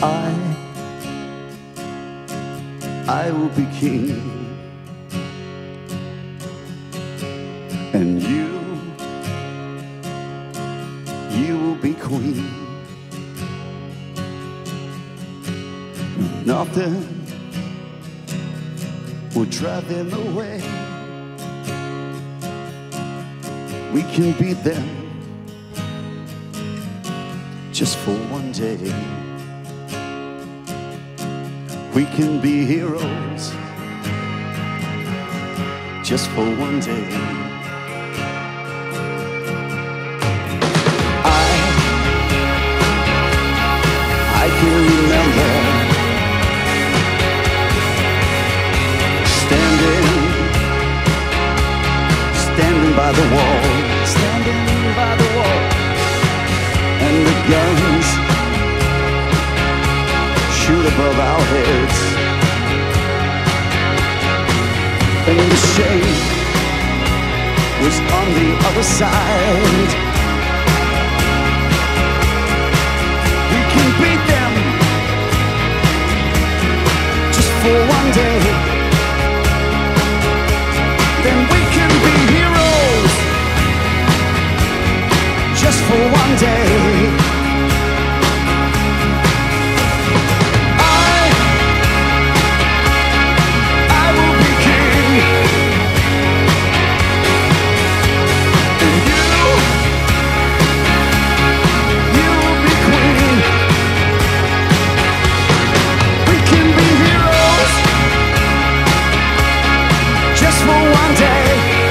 I will be king, and you will be queen. Nothing will drive them away. We can beat them just for one day. We can be heroes just for one day. I can remember standing by the wall, and the guns shoot above our heads, and the shame was on the other side. We can beat them just for one day. Then we can be heroes just for one day. I will be king, and you will be queen. We can be heroes just for one day.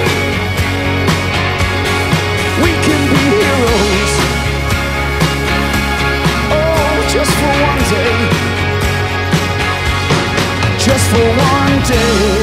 We can be heroes, oh, just for one day. Just for one day.